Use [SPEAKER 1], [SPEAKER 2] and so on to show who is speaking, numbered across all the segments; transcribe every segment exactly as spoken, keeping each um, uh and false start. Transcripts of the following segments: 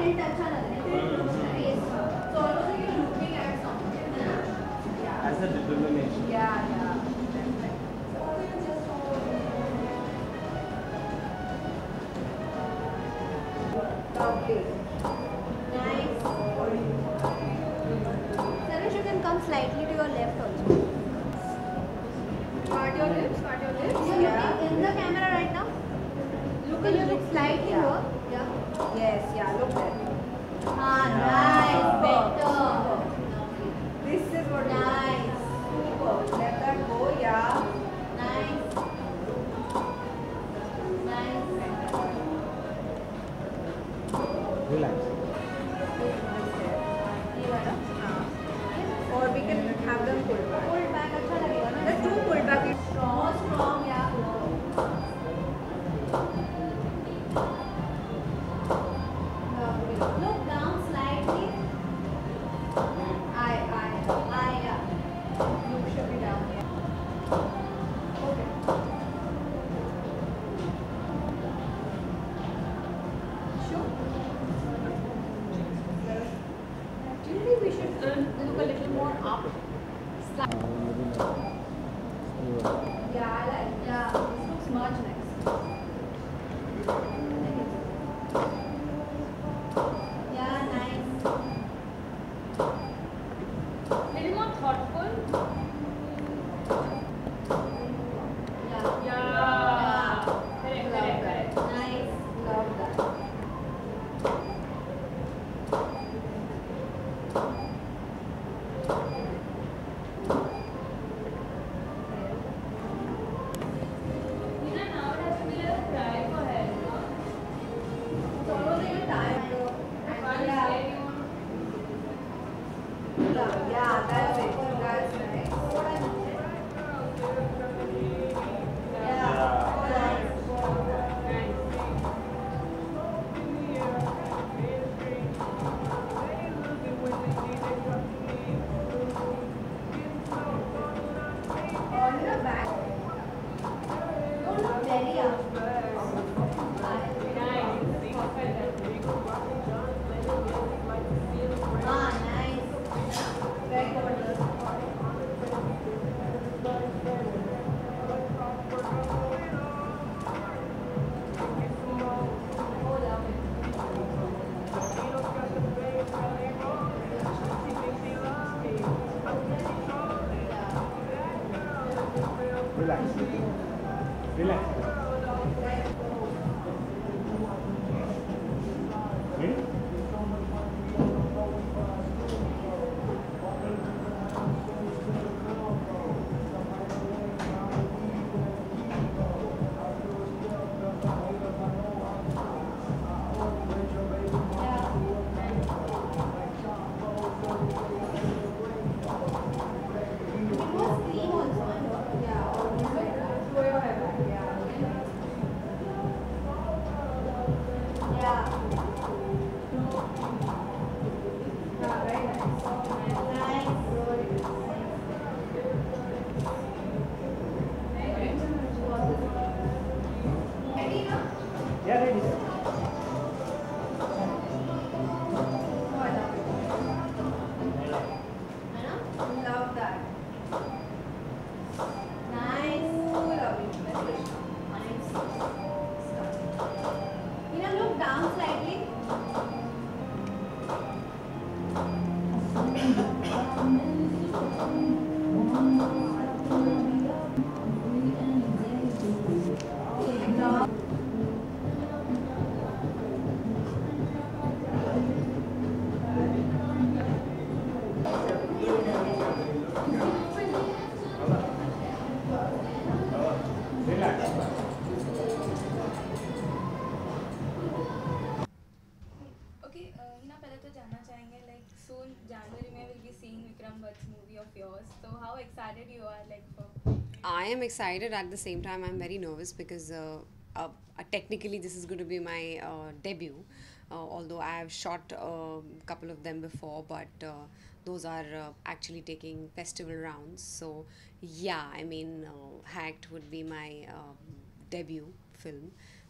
[SPEAKER 1] Tent अच्छा लग रहा है so also you're looking at something yeah
[SPEAKER 2] as a determination
[SPEAKER 1] yeah yeah lovely nice Saresh you can come slightly to your left also part your lips part your lips you're yeah. looking in the camera right now look at your lips slightly yeah. here yeah yes yeah look there ah nice better this is what nice super let that go yeah nice nice
[SPEAKER 2] relax
[SPEAKER 1] or we can have them pulled back pulled back अच्छा लगेगा ना let's do pulled back strong strong yeah look down slightly I I I yeah look should be down yeah okay sure actually we should uh, look a little more up yeah I like yeah this looks much nice yeah nice
[SPEAKER 3] little more thoughtful
[SPEAKER 1] yeah
[SPEAKER 3] yeah correct
[SPEAKER 1] love
[SPEAKER 3] correct
[SPEAKER 1] that
[SPEAKER 3] correct
[SPEAKER 1] nice love that
[SPEAKER 3] you know now it has to be like dry for hair no?
[SPEAKER 1] so also you're tired
[SPEAKER 3] If
[SPEAKER 1] and
[SPEAKER 3] one is
[SPEAKER 1] yeah
[SPEAKER 3] there, you want
[SPEAKER 1] yeah yeah that's it that's nice yeah nice on the back don't look very up ah nice very gorgeous oh lovely
[SPEAKER 2] relax relax ready yeah ready
[SPEAKER 1] Love that. Nice. Lovely. Nice. You know, look down slightly. Love.
[SPEAKER 2] relax
[SPEAKER 3] Okay, uh, Hina पहले तो जानना चाहेंगे like soon January में we'll be seeing Vikram Bhatt's movie of yours. So how excited you are like for?
[SPEAKER 4] I am excited. At the same time, I'm very nervous because uh, uh, technically this is going to be my uh, debut. Uh, although I have shot a couple of them before, but uh, those are uh, actually taking festival rounds. So yeah, I mean, uh, Hacked would be my um, debut film.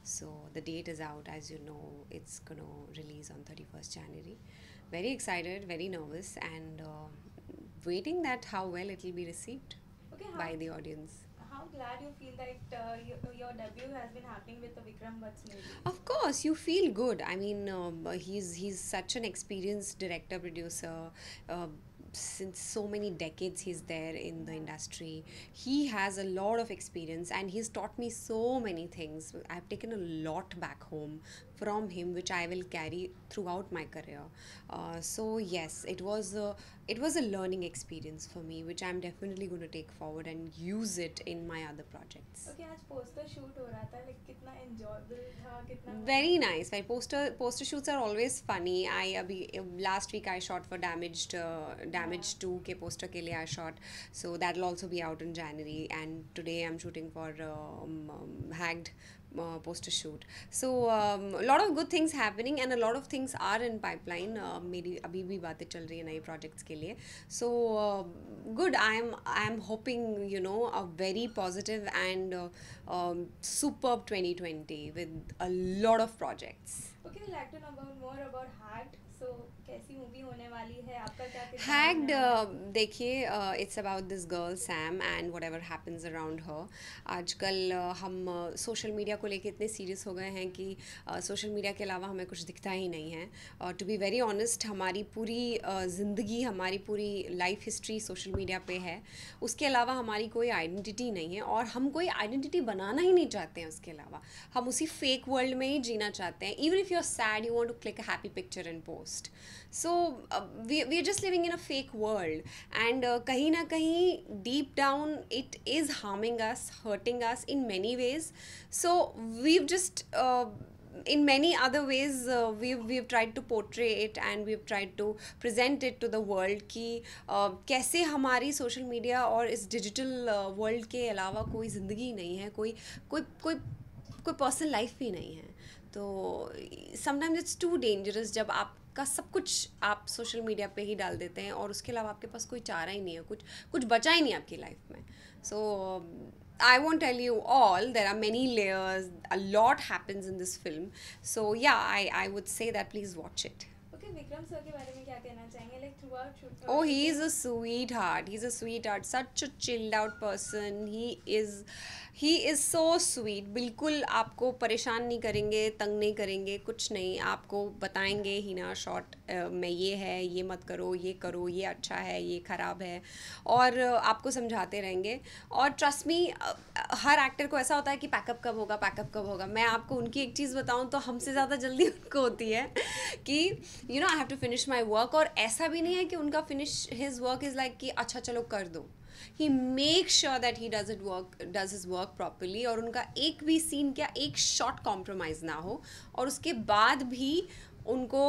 [SPEAKER 4] So the date is out, as you know. It's gonna release on thirty-first January. Very excited, very nervous, and uh, waiting that how well it will be received
[SPEAKER 3] Okay, how,
[SPEAKER 4] by the audience.
[SPEAKER 3] how glad you feel that uh, your, your debut has been happening with the Vikram Bhatt's movie.
[SPEAKER 4] Of course, you feel good. I mean, um, he's he's such an experienced director, producer. Uh, since so many decades he's there in the industry. He has a lot of experience and he's taught me so many things. I've taken a lot back home from him, which I will carry throughout my career. Uh, so yes, it was a, it was a learning experience for me, which I'm definitely going to take forward and use it in my other projects.
[SPEAKER 3] Okay, आज poster shoot हो रहा था, like कितना enjoyable था, कितना
[SPEAKER 4] Very nice. My poster poster shoots are always funny. I abhi, last week I shot for Damaged uh, Damaged two के poster के लिए I shot. So that'll also be out in January. And today I'm shooting for um, um, Hagged uh, poster shoot. So um, a lot of good things happening and a lot of things are in pipeline. Uh, मेरी अभी भी बातें चल रही है नए projects के लिए. So uh, good. I'm I'm hoping, you know, a very positive and uh, um, superb twenty twenty with a lot of projects.
[SPEAKER 3] Okay, we'd like to know about more about Hacked. So कैसी movie होने वाली है, आपका क्या किरदार
[SPEAKER 4] Hagged,
[SPEAKER 3] है?
[SPEAKER 4] uh, देखिए, uh, it's about this girl Sam and whatever happens around her. आजकल uh, हम सोशल uh, मीडिया को लेके इतने सीरियस हो गए हैं कि सोशल uh, मीडिया के अलावा हमें कुछ दिखता ही नहीं है. टू बी वेरी ऑनेस्ट, हमारी पूरी uh, ज़िंदगी, हमारी पूरी लाइफ हिस्ट्री सोशल मीडिया पे है. उसके अलावा हमारी कोई आइडेंटिटी नहीं है और हम कोई आइडेंटिटी बनाना ही नहीं चाहते हैं. उसके अलावा हम उसी फेक वर्ल्ड में ही जीना चाहते हैं. Even if you are sad, you want to click a happy picture and post. So uh, we we are just living in a fake world, and uh, kahin na kahin deep down it is harming us, hurting us in many ways. So we've just uh, in many other ways uh, we've we've tried to portray it and we've tried to present it to the world कि uh, कैसे हमारी social media और इस digital uh, world के अलावा कोई ज़िंदगी नहीं है, कोई कोई कोई कोई पर्सनल लाइफ भी नहीं है. तो समटाइम्स इट्स टू डेंजरस जब आपका सब कुछ आप सोशल मीडिया पे ही डाल देते हैं और उसके अलावा आपके पास कोई चारा ही नहीं है, कुछ कुछ बचा ही नहीं आपकी लाइफ में. So I won't tell you all. There are many layers. A lot happens in this film. So yeah, I, I would say that please watch it.
[SPEAKER 3] Okay, Vikram sir के बारे में क्या कहना चाहेंगे? Like throughout shoot.
[SPEAKER 4] Oh, he is a sweetheart. He's a sweetheart. Such a chilled out person. He is he is so sweet. बिल्कुल आपको परेशान नहीं करेंगे, तंग नहीं करेंगे, कुछ नहीं. आपको बताएंगे हिना शॉट में ये है, ये मत करो, ये करो, ये अच्छा है, ये ख़राब है, और आपको समझाते रहेंगे. और ट्रस्ट मी, हर एक्टर को ऐसा होता है कि पैकअप कब होगा, पैकअप कब होगा. मैं आपको उनकी एक चीज़ बताऊँ तो हमसे ज़्यादा जल्दी उनको होती है कि you know I have to finish my work. और ऐसा भी नहीं है कि उनका finish his work is like कि अच्छा चलो कर दो. He makes sure that he does it work does his work properly और उनका एक भी सीन क्या एक शॉट कॉम्प्रोमाइज़ ना हो और उसके बाद भी उनको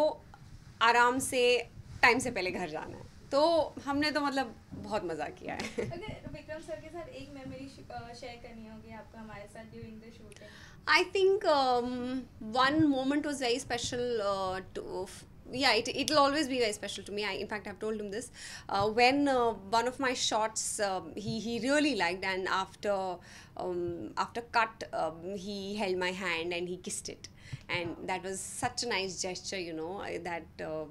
[SPEAKER 4] आराम से टाइम से पहले घर जाना है. तो हमने तो मतलब बहुत मज़ा किया है.
[SPEAKER 3] अगर विक्रम सर के साथ एक मेमोरी शेयर करनी होगी आपको हमारे साथ during the shooting.
[SPEAKER 4] I think um, one moment was very special uh, to yeah, it, it'll always be very special to me. I, in fact, I've told him this. Uh, when uh, one of my shots um, he, he really liked, and after um, after cut, um, he held my hand and he kissed it. And that was such a nice gesture, you know, that uh,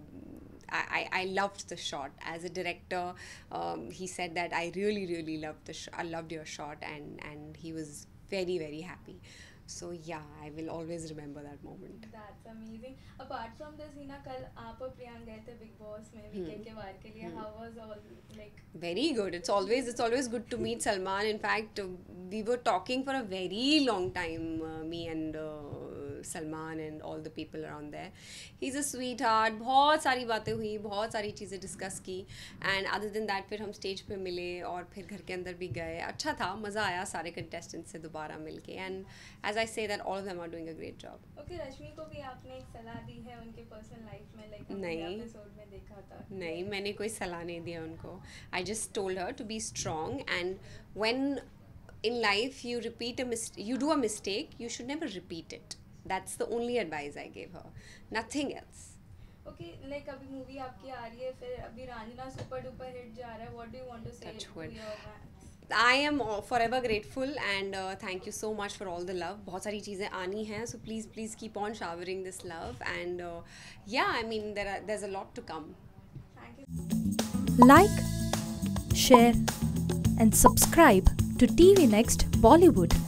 [SPEAKER 4] I, I loved the shot. As a director, um, he said that I really, really loved the sh- I loved your shot, and, and he was very, very happy. So yeah, I will always remember that moment.
[SPEAKER 3] That's amazing. Apart from this, Hina, कल आप और प्रियांक गए थे Big Boss में weekend के वार के लिए. How was all like?
[SPEAKER 4] Very good. It's always it's always good to meet Salman. In fact, uh, we were talking for a very long time, uh, me and uh, Salman and all the people around there. He's a sweetheart. बहुत सारी बातें हुई, बहुत सारी चीज़ें discuss की. And other than that, फिर हम स्टेज पे मिले और फिर घर के अंदर भी गए. अच्छा था, मज़ा आया सारे contestants से दोबारा मिलके. And as I say that all of them are doing a great job.
[SPEAKER 3] Okay, रश्मि को भी आपने एक सलाह दी है उनके पर्सनल लाइफ में, लाइक
[SPEAKER 4] नहीं.
[SPEAKER 3] हमने एपिसोड में देखा था.
[SPEAKER 4] नहीं, मैंने कोई सलाह नहीं दिया उनको. I just told her to be strong, and when in life you repeat a mis- you do a mistake, you should never repeat it. That's the only advice I gave her. Nothing else.
[SPEAKER 3] Okay, like अभी movie आपकी आ रही है, फिर अभी Raanjhanaa super duper hit जा रहा है. What do you want to say
[SPEAKER 4] Touch
[SPEAKER 3] to
[SPEAKER 4] wood.
[SPEAKER 3] your fans?
[SPEAKER 4] I am uh, forever grateful and uh, thank you so much for all the love. बहुत सारी चीज़ें आनी हैं, so please please keep on showering this love and uh, yeah, I mean there are there's a lot to come.
[SPEAKER 3] Thank you.
[SPEAKER 5] Like, share, and subscribe to T V Next Bollywood.